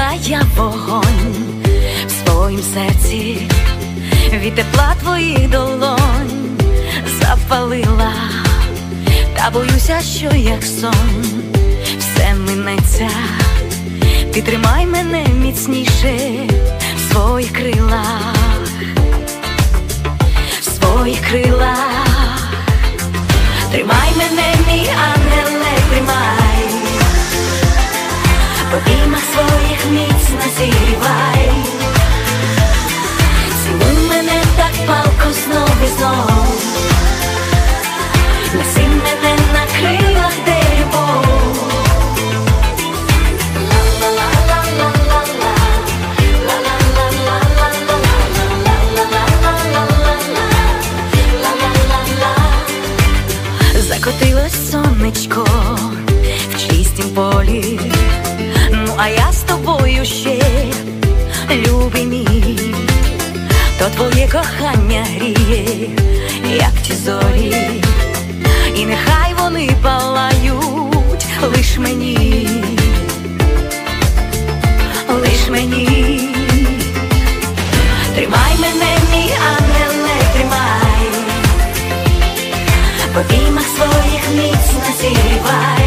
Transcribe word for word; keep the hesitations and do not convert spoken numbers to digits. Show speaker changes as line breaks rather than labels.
Відкрила я вогонь в своїм серці, від тепла твоїх долонь запалила, та боюся, що як сон все минеться. Ти тримай мене міцніше в своїх крилах, в своїх крилах. Тримай мене, мій ангеле, тримай, в обіймах своїх міцно зігрівай. Цілуй мене так палко знов і знов, неси мене на крилах, де любов. Закотилось сонечко в чистім полі, ну а я з тобою ще, любий мій. То твоє кохання гріє, як ті зорі, і нехай вони палають лиш мені, лиш мені. Тримай мене, мій ангеле, тримай, в обіймах своїх міцно зігрівай.